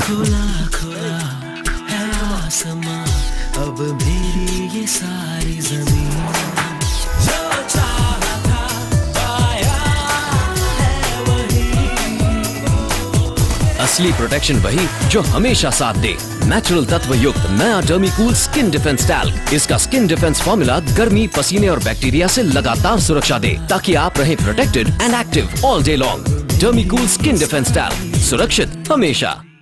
खुला खुला है आसमां, अब मेरी ये सारी जमीन, जो चाहा था पाया है वही। असली प्रोटेक्शन वही जो हमेशा साथ दे। नेचुरल तत्व युक्त नया डर्मीकूल स्किन डिफेंस टैल्क। इसका स्किन डिफेंस फॉर्मूला गर्मी, पसीने और बैक्टीरिया से लगातार सुरक्षा दे, ताकि आप रहें protected and active all day long. Dermicool skin defence talc, सुरक्षित हमेशा।